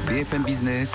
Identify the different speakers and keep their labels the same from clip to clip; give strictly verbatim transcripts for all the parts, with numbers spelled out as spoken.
Speaker 1: B F M Business,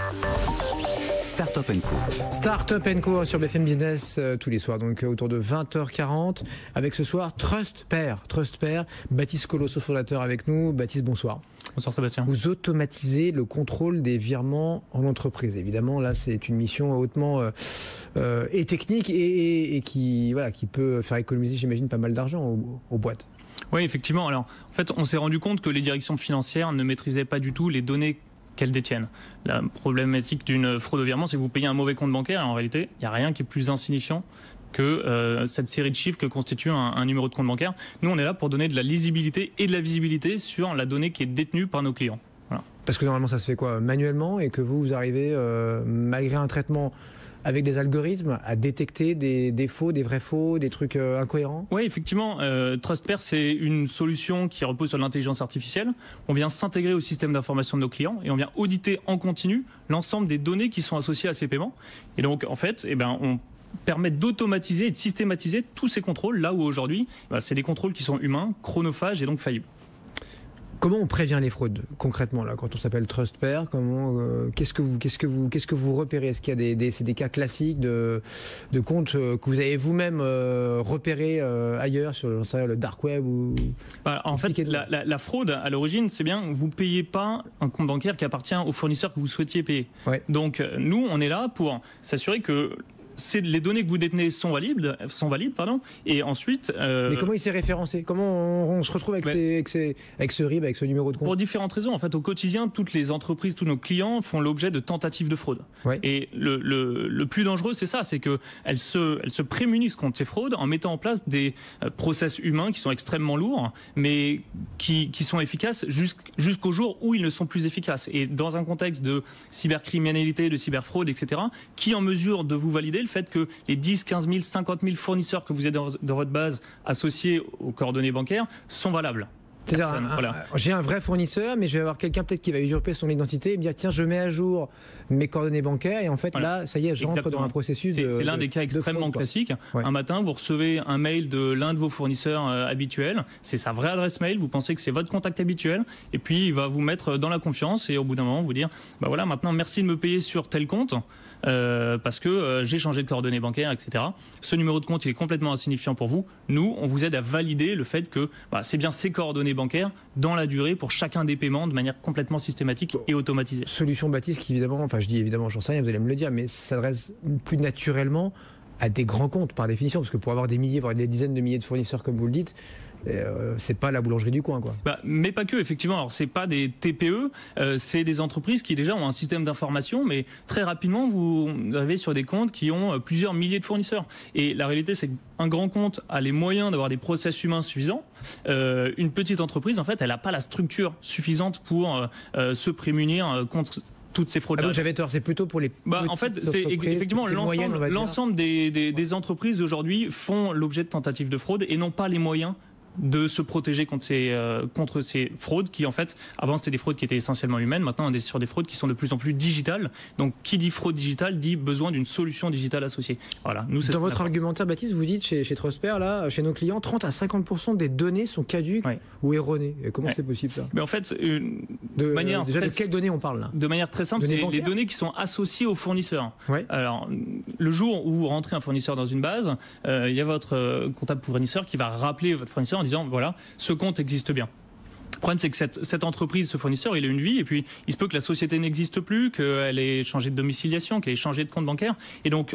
Speaker 1: Startup and Co.
Speaker 2: Startup and Co sur B F M Business euh, tous les soirs, donc euh, autour de vingt heures quarante. Avec ce soir TrustPair. TrustPair, Baptiste Colosso, fondateur avec nous. Baptiste, bonsoir.
Speaker 3: Bonsoir Sébastien.
Speaker 2: Vous automatisez le contrôle des virements en entreprise. Évidemment, là, c'est une mission hautement euh, euh, et technique et, et, et qui, voilà, qui peut faire économiser, j'imagine, pas mal d'argent aux, aux boîtes.
Speaker 3: Oui, effectivement. Alors, en fait, on s'est rendu compte que les directions financières ne maîtrisaient pas du tout les données qu'elles détiennent. La problématique d'une fraude au virement, c'est que vous payez un mauvais compte bancaire et en réalité, il n'y a rien qui est plus insignifiant que euh, cette série de chiffres que constitue un, un numéro de compte bancaire. Nous, on est là pour donner de la lisibilité et de la visibilité sur la donnée qui est détenue par nos clients. Voilà.
Speaker 2: Parce que normalement, ça se fait quoi, manuellement, et que vous, vous arrivez, euh, malgré un traitement avec des algorithmes, à détecter des, des faux, des vrais faux, des trucs euh, incohérents?
Speaker 3: Oui, effectivement. Euh, TrustPair, c'est une solution qui repose sur l'intelligence artificielle. On vient s'intégrer au système d'information de nos clients et on vient auditer en continu l'ensemble des données qui sont associées à ces paiements. Et donc, en fait, eh ben, on permet d'automatiser et de systématiser tous ces contrôles, là où aujourd'hui, bah, c'est des contrôles qui sont humains, chronophages et donc faillibles.
Speaker 2: Comment on prévient les fraudes concrètement là quand on s'appelle TrustPair? Comment euh, qu'est-ce que vous qu'est-ce que vous qu'est-ce que vous repérez? Est-ce qu'il y a des, des c'est des cas classiques de de comptes euh, que vous avez vous-même euh, repérés euh, ailleurs sur le, le dark web ou
Speaker 3: bah, en fait la, la, la fraude à l'origine, c'est bien vous payez pas un compte bancaire qui appartient au fournisseur que vous souhaitiez payer. Ouais. Donc nous on est là pour s'assurer que c'est les données que vous détenez sont valides, sont valides, pardon. Et ensuite. Euh...
Speaker 2: Mais comment il s'est référencé? Comment on, on se retrouve avec, mais... ces, avec, ces, avec ce R I B, avec ce numéro de compte?
Speaker 3: Pour différentes raisons. En fait, au quotidien, toutes les entreprises, tous nos clients font l'objet de tentatives de fraude. Ouais. Et le, le, le plus dangereux, c'est ça, c'est que elles se, elles se prémunissent contre ces fraudes en mettant en place des process humains qui sont extrêmement lourds, mais qui, qui sont efficaces jusqu'au jour où ils ne sont plus efficaces. Et dans un contexte de cybercriminalité, de cyberfraude, et cetera, qui est en mesure de vous valider le fait que les dix, quinze mille, cinquante mille fournisseurs que vous avez dans, dans votre base associés aux coordonnées bancaires sont valables.
Speaker 2: C'est-à-dire, un, voilà. J'ai un vrai fournisseur, mais je vais avoir quelqu'un peut-être qui va usurper son identité et me dire tiens, je mets à jour mes coordonnées bancaires et en fait voilà. Là, ça y est, j'entre dans un processus.
Speaker 3: C'est,
Speaker 2: de
Speaker 3: c'est l'un
Speaker 2: de,
Speaker 3: des cas extrêmement fraude, classiques. Ouais. Un matin, vous recevez un mail de l'un de vos fournisseurs euh, habituels, c'est sa vraie adresse mail, vous pensez que c'est votre contact habituel, et puis il va vous mettre dans la confiance et au bout d'un moment vous dire bah voilà, maintenant merci de me payer sur tel compte euh, parce que euh, j'ai changé de coordonnées bancaires, et cetera. Ce numéro de compte il est complètement insignifiant pour vous. Nous, on vous aide à valider le fait que bah, c'est bien ces coordonnées bancaires dans la durée pour chacun des paiements de manière complètement systématique et automatisée.
Speaker 2: Solution Baptiste qui évidemment, enfin je dis évidemment, j'en sais rien, vous allez me le dire, mais ça s'adresse plus naturellement à des grands comptes par définition, parce que pour avoir des milliers, voire des dizaines de milliers de fournisseurs comme vous le dites, euh, c'est pas la boulangerie du coin, quoi.
Speaker 3: Bah, mais pas que, effectivement. Alors c'est pas des T P E, euh, c'est des entreprises qui déjà ont un système d'information, mais très rapidement vous arrivez sur des comptes qui ont plusieurs milliers de fournisseurs. Et la réalité, c'est qu'un grand compte a les moyens d'avoir des process humains suffisants. Euh, une petite entreprise, en fait, elle n'a pas la structure suffisante pour euh, se prémunir contre toutes ces fraudes.
Speaker 2: Ah donc j'avais tort, c'est plutôt pour les.
Speaker 3: Bah, en fait, c'est effectivement l'ensemble, l'ensemble des, des, des entreprises aujourd'hui font l'objet de tentatives de fraude et n'ont pas les moyens de se protéger contre ces, euh, contre ces fraudes qui, en fait, avant c'était des fraudes qui étaient essentiellement humaines, maintenant on est sur des fraudes qui sont de plus en plus digitales. Donc qui dit fraude digitale dit besoin d'une solution digitale associée. Voilà. Nous, c'est
Speaker 2: dans votre argumentaire, Baptiste, vous dites chez, chez TrustPair, là, chez nos clients, trente à cinquante pour cent des données sont caduques ouais. ou erronées. Et comment ouais. c'est possible ça?
Speaker 3: Mais en fait, une
Speaker 2: de
Speaker 3: manière
Speaker 2: euh, déjà
Speaker 3: très,
Speaker 2: de quelles données on parle là?
Speaker 3: De manière très simple, données c'est bancaires? Les données qui sont associées aux fournisseurs. Ouais. Alors, le jour où vous rentrez un fournisseur dans une base, euh, il y a votre euh, comptable fournisseur qui va rappeler votre fournisseur en disant voilà, ce compte existe bien. Le problème, c'est que cette, cette entreprise, ce fournisseur, il a une vie, et puis il se peut que la société n'existe plus, qu'elle ait changé de domiciliation, qu'elle ait changé de compte bancaire, et donc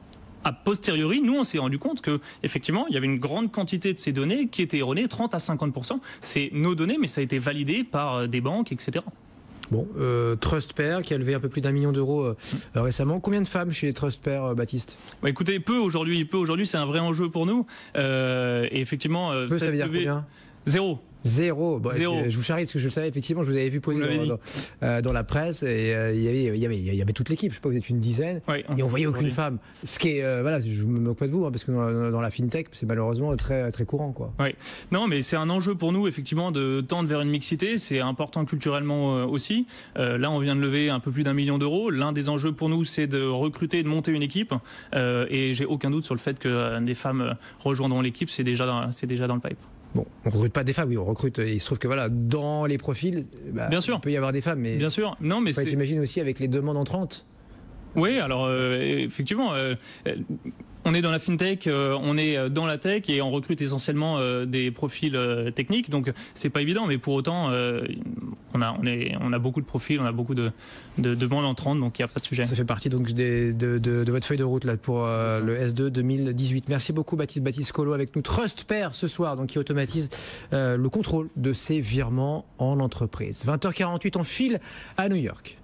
Speaker 3: a posteriori, nous, on s'est rendu compte que effectivement, il y avait une grande quantité de ces données qui étaient erronées, trente à cinquante pour cent. C'est nos données, mais ça a été validé par des banques, et cetera.
Speaker 2: Bon, euh, TrustPair qui a levé un peu plus d'un million d'euros euh, euh, récemment. Combien de femmes chez TrustPair, euh, Baptiste?
Speaker 3: Bah, écoutez, peu aujourd'hui. Peu aujourd'hui, c'est un vrai enjeu pour nous. Euh, et effectivement,
Speaker 2: peu, ça veut dire levé... combien?
Speaker 3: Zéro.
Speaker 2: Zéro. Bon,
Speaker 3: Zéro.
Speaker 2: Je, je vous charrie parce que je le savais, effectivement, je vous avais vu poser dans, dans, euh, dans la presse et euh, il, y avait, il, y avait, il y avait toute l'équipe, je sais pas, vous êtes une dizaine,
Speaker 3: oui,
Speaker 2: et on voyait aucune femme. Ce qui est, euh, voilà, je me moque pas de vous, hein, parce que dans, dans la fintech, c'est malheureusement très, très courant, quoi.
Speaker 3: Oui. Non, mais c'est un enjeu pour nous, effectivement, de tendre vers une mixité. C'est important culturellement euh, aussi. Euh, là, on vient de lever un peu plus d'un million d'euros. L'un des enjeux pour nous, c'est de recruter et de monter une équipe. Euh, et j'ai aucun doute sur le fait que euh, des femmes rejoindront l'équipe. C'est déjà, dans, c'est déjà dans le pipe.
Speaker 2: Bon, on recrute pas des femmes, oui, on recrute. Il se trouve que voilà, dans les profils, bah,
Speaker 3: bien sûr,
Speaker 2: il peut y avoir des femmes, mais
Speaker 3: bien sûr, non, mais c'est.
Speaker 2: J'imagine aussi avec les demandes entrantes.
Speaker 3: Oui, alors euh, effectivement, euh, on est dans la fintech, euh, on est dans la tech et on recrute essentiellement euh, des profils euh, techniques, donc c'est pas évident, mais pour autant, euh, on a, on est, on a beaucoup de profils, on a beaucoup de, de, de demandes entrantes, donc il n'y a pas de sujet.
Speaker 2: Ça fait partie donc des, de, de, de votre feuille de route là pour euh, le S deux deux mille dix-huit. Merci beaucoup Baptiste, Baptiste Collot avec nous. TrustPair ce soir, donc qui automatise euh, le contrôle de ces virements en entreprise. vingt heures quarante-huit, on file à New York.